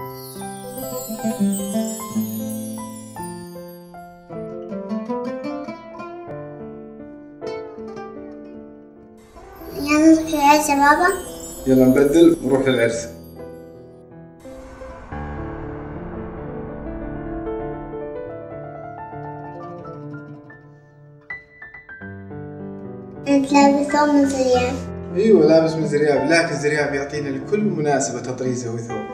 يلا ندخل العرس يا بابا. يلا نبدل ونروح للعرس. انت لابس ثوب من زريان. ايوه لابس من زرياب، لكن زرياب يعطينا لكل مناسبة تطريزة وثوب.